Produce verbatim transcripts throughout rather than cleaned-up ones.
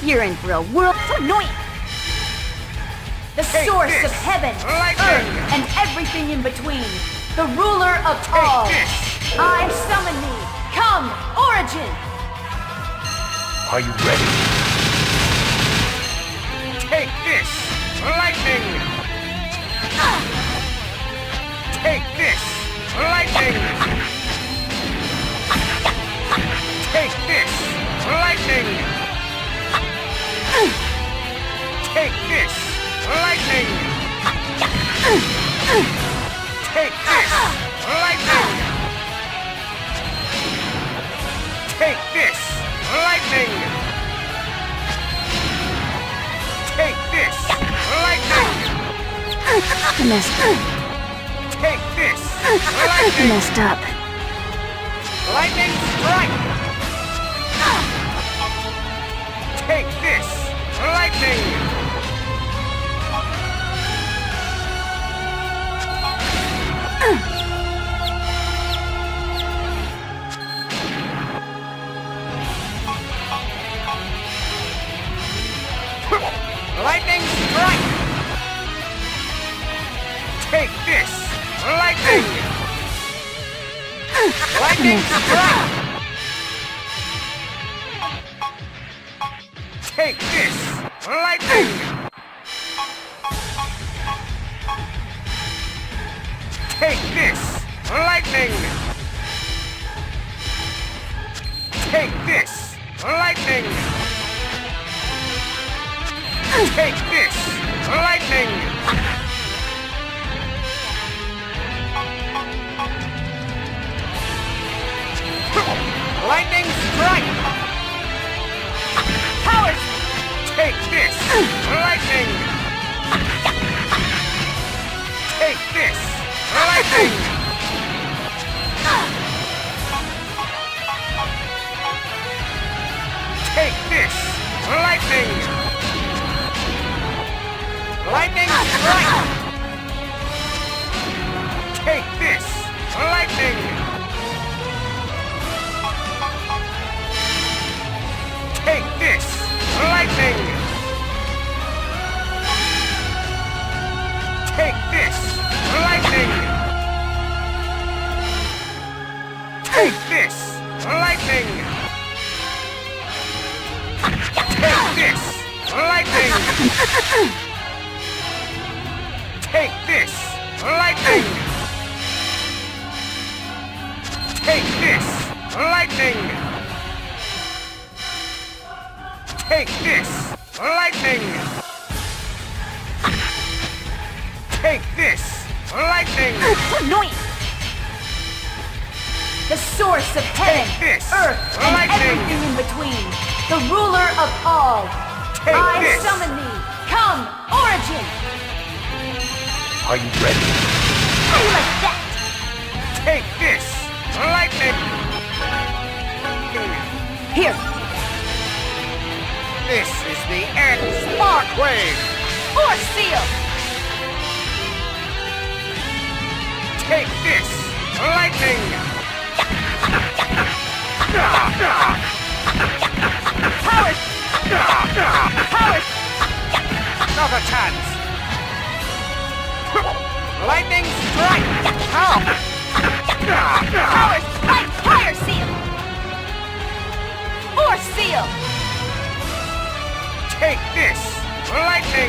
You're in for a world so annoying. The Take source this, of heaven, lightning. earth, and everything in between. The ruler of Take all. this. I summon thee. Come, Origin. Are you ready? Take this, lightning! Take this, lightning! Take this, lightning! Take this, lightning! Take this, lightning! Take this, lightning! Take this, lightning! I messed up. Take this, I lightning! messed up. Lightning strike! Take this, lightning! Lightning strike! Take this, lightning! Lightning strike! Take this, lightning! Take this, lightning! Take this, lightning! Take this, lightning! Lightning strike! Powers! Take this, lightning! Take this, lightning! Take this, lightning! Lightning strike! Take this, lightning! Take this, lightning! Take this, lightning! Take this, lightning! Take this, lightning! Take this, lightning! Take this, lightning! Take this, lightning! Take this, lightning! So annoying. The source of heaven, Take this, earth, and lightning. everything in between. The ruler of all. Take I this. summon thee. Come, Origin. Are you ready? How you like that? Take this, lightning! Here. This is the end spark wave! Or seal. Take this, lightning! Powers. Powers. Another chance! Lightning strike! How? Powers. Like fire seal. Or seal. Take this, lightning!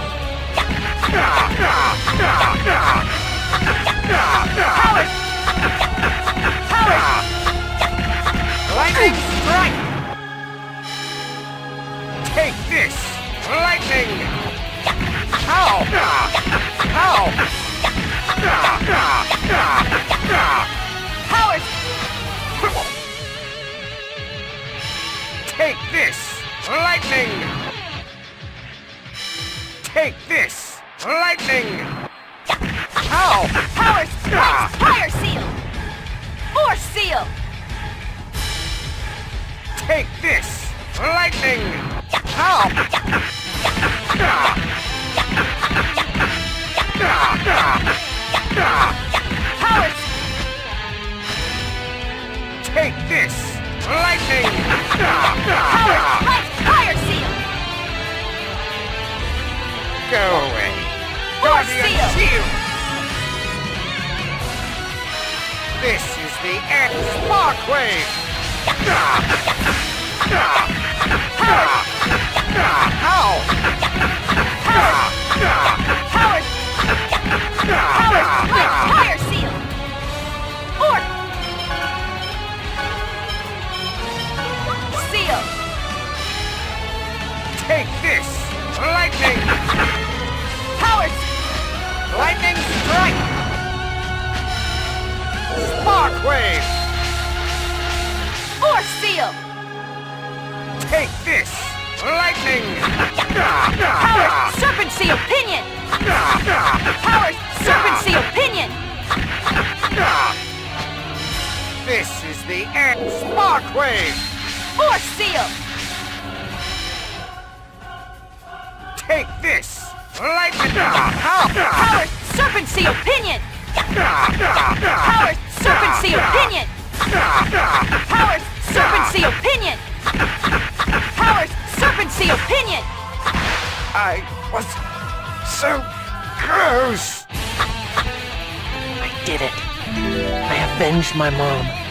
Powers. Powers. Lightning strike! Take this, lightning! How? How? Powers. Take this, lightning! Take this, lightning! How? Powers. Like fire seal. Or seal. Take this, lightning! How? Powers. Take this, lightning! Powers. Like fire seal. This is the end. Spark Wave! How? Power! Power! Light Fire Seal! Or! Seal! Take this! Lightning! Power! Lightning Strike! Spark Wave! Or Seal! Take this! Lightning! Power! Serpent Seal Pinion! Power! Serpent Seal Pinion! This is the end. Spark Wave! Or Seal! Take this! Lightning! How? Power! Serpent Seal Pinion! Power! Serpent Seal Pinion! Power! Serpent Seal Pinion! Power! Serpent Seal Pinion! I was so close! I did it. I avenged my mom.